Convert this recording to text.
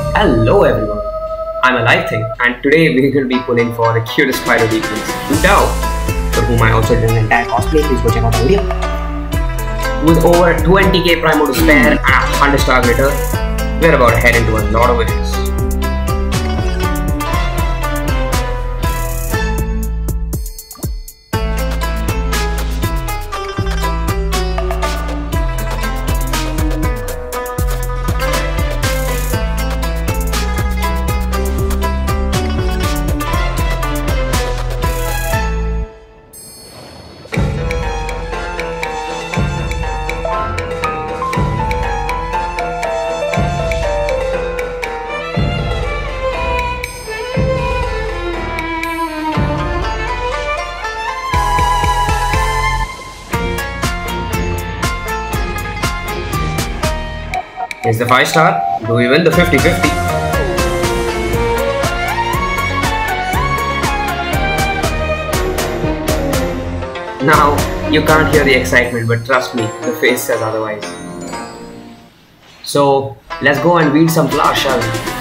Hello everyone, I'm Alivething and today we're going to be pulling for the cutest pyro DPS Hutao, for whom I also did an entire cosplay. Please go check out the video. With over 20k primo to spare and 100 star glitter, we're about to head into a lot of winnings. Here's the 5 star. Do we win the 50-50? Now, you can't hear the excitement, but trust me, the face says otherwise. So, let's go and weed some flowers, shall we?